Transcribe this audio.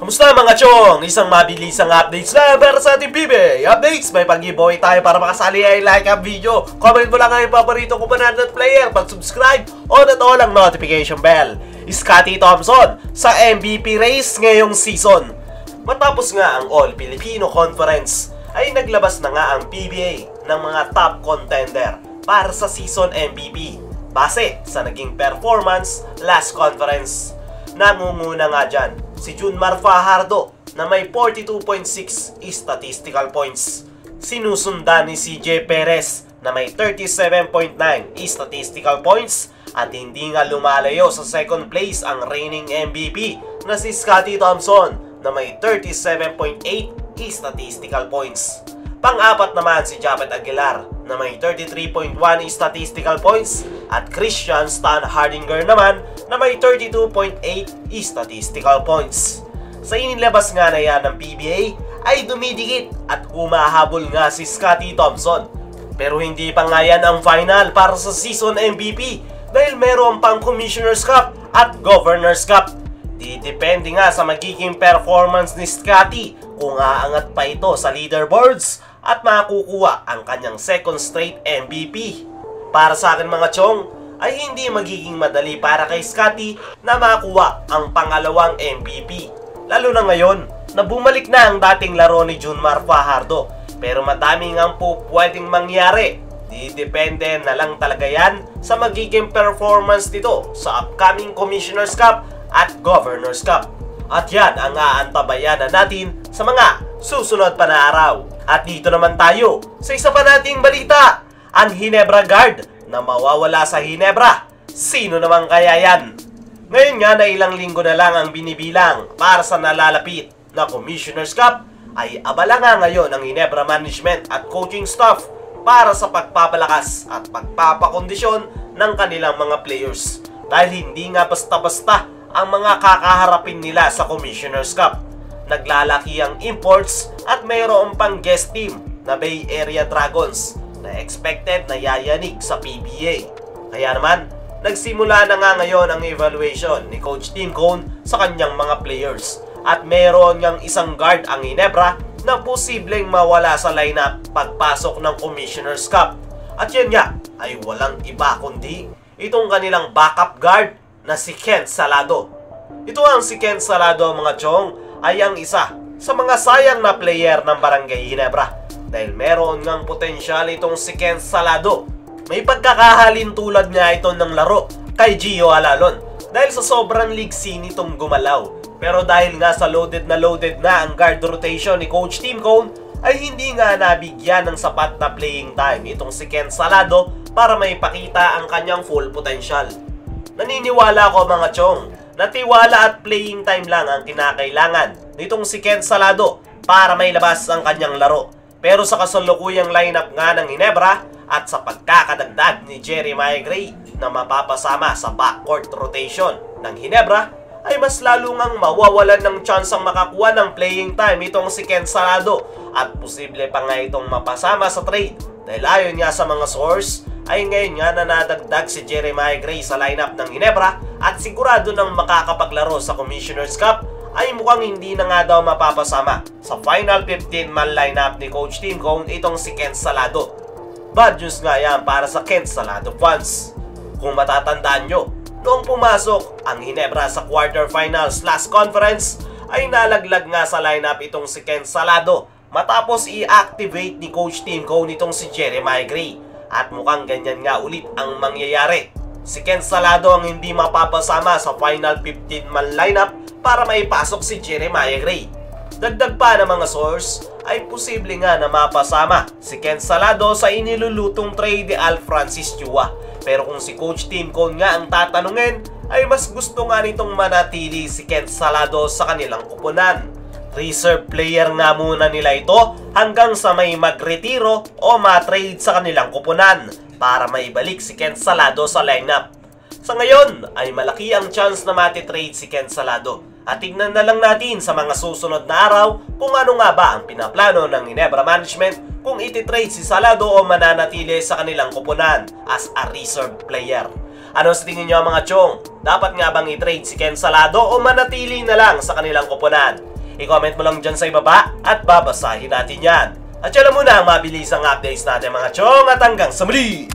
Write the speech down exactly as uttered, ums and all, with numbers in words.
Kamusta mga chong? Isang mabilisang updates lang para sa ating P B A updates. May pag-giveaway tayo para makasali ay like ang video. Comment mo lang ang paborito ko panalo at player. Pag-subscribe on at all ang notification bell. Scottie Thompson sa M V P race ngayong season. Matapos nga ang All Filipino Conference ay naglabas na nga ang P B A ng mga top contender para sa season M V P base sa naging performance last conference. Nangunguna nga dyan si Junmar Fajardo na may forty-two point six statistical points. Sinusundan ni C J Perez na may thirty-seven point nine statistical points at hindi nga lumalayo sa second place ang reigning M V P na si Scottie Thompson na may thirty-seven point eight statistical points. Pang-apat naman si Japet Aguilar na may thirty-three point one statistical points at Christian Stan Hardinger naman na may thirty-two point eight statistical points. Sa inilabas nga na yan ng P B A ay dumidikit at humahabol nga si Scottie Thompson. Pero hindi pa nga yan ang final para sa season M V P dahil meron pang Commissioner's Cup at Governor's Cup. Didepende nga sa magiging performance ni Scottie kung aangat pa ito sa leaderboards at makukuha ang kanyang second straight M V P. Para sa akin mga chong, ay hindi magiging madali para kay Scottie na makuha ang pangalawang M V P. Lalo na ngayon na bumalik na ang dating laro ni Junmar Fajardo. Pero madami nga po pwedeng mangyari. Didepende na lang talaga yan sa magiging performance nito sa upcoming Commissioner's Cup at Governor's Cup. At yan ang aantabayan na natin sa mga susunod pa na araw. At dito naman tayo sa isa pa nating balita, ang Ginebra Guard na mawawala sa Ginebra. Sino naman kaya yan? Ngayon nga na ilang linggo na lang ang binibilang para sa nalalapit na Commissioner's Cup, ay abala nga ngayon ang Ginebra management at coaching staff para sa pagpapalakas at pagpapakondisyon ng kanilang mga players. Dahil hindi nga basta-basta ang mga kakaharapin nila sa Commissioner's Cup. Naglalaki ang imports at mayroon pang guest team na Bay Area Dragons na expected na yayanig sa P B A. Kaya naman, nagsimula na nga ngayon ang evaluation ni Coach Tim Cone sa kanyang mga players. At mayroon ngang isang guard ang Ginebra na posibleng mawala sa lineup pagpasok ng Commissioner's Cup. At yan nga ay walang iba kundi itong kanilang backup guard na si Ken Salado. Ito ang si Ken Salado mga chong ay ang isa sa mga sayang na player ng Barangay Ginebra dahil meron ngang potensyal itong si Ken Salado. May pagkakahalin tulad nga ito ng laro kay Gio Alalon dahil sa sobrang ligsi nitong gumalaw. Pero dahil nga sa loaded na loaded na ang guard rotation ni Coach Tim Cone ay hindi nga nabigyan ng sapat na playing time itong si Ken Salado para maipakita ang kanyang full potential. Naniniwala ko mga chong na tiwala at playing time lang ang kinakailangan nitong si Ken Salado para mailabas ang kanyang laro. Pero sa kasalukuyang lineup nga ng Ginebra at sa pagkakadagdag ni Jeremiah Gray na mapapasama sa backcourt rotation ng Ginebra, ay mas lalo ngang mawawalan ng chance ang makakuha ng playing time itong si Ken Salado at posible pa nga itong mapasama sa trade dahil ayon nga sa mga source ay ngayon nga na nadagdag si Jeremiah Gray sa lineup ng Ginebra at sigurado nang makakapaglaro sa Commissioner's Cup ay mukhang hindi na nga daw mapapasama sa final fifteen man lineup ni Coach Tim Cone itong si Ken Salado. Bad news nga yan para sa Ken Salado fans. Kung matatandaan nyo, noong pumasok ang Ginebra sa quarterfinals last conference ay nalaglag nga sa lineup itong si Ken Salado matapos i-activate ni Coach Tim Cone itong si Jeremiah Gray. At mukhang ganyan nga ulit ang mangyayari. Si Ken Salado ang hindi mapapasama sa final fifteen man lineup para maipasok si Jeremiah Gray. Dagdag pa ng mga source ay posible nga na mapasama si Ken Salado sa inilulutong trade ni Al Francis Chua. Pero kung si Coach Tim Cone nga ang tatanungin, ay mas gusto nga nitong manatili si Ken Salado sa kanilang kupunan. Reserve player nga muna nila ito hanggang sa may magretiro o matrade sa kanilang kupunan para maibalik si Ken Salado sa lineup. Sa ngayon ay malaki ang chance na matitrade si Ken Salado at tignan na lang natin sa mga susunod na araw kung ano nga ba ang pinaplano ng Ginebra management kung ititrade si Salado o mananatili sa kanilang kupunan as a reserve player. Ano sa tingin nyo mga chong? Dapat nga bang i-trade si Ken Salado o manatili na lang sa kanilang kupunan? I-comment mo lang dyan sa ibaba at babasahin natin yan. At yan lang muna ang mabilisang updates natin mga chong at hanggang sa muli!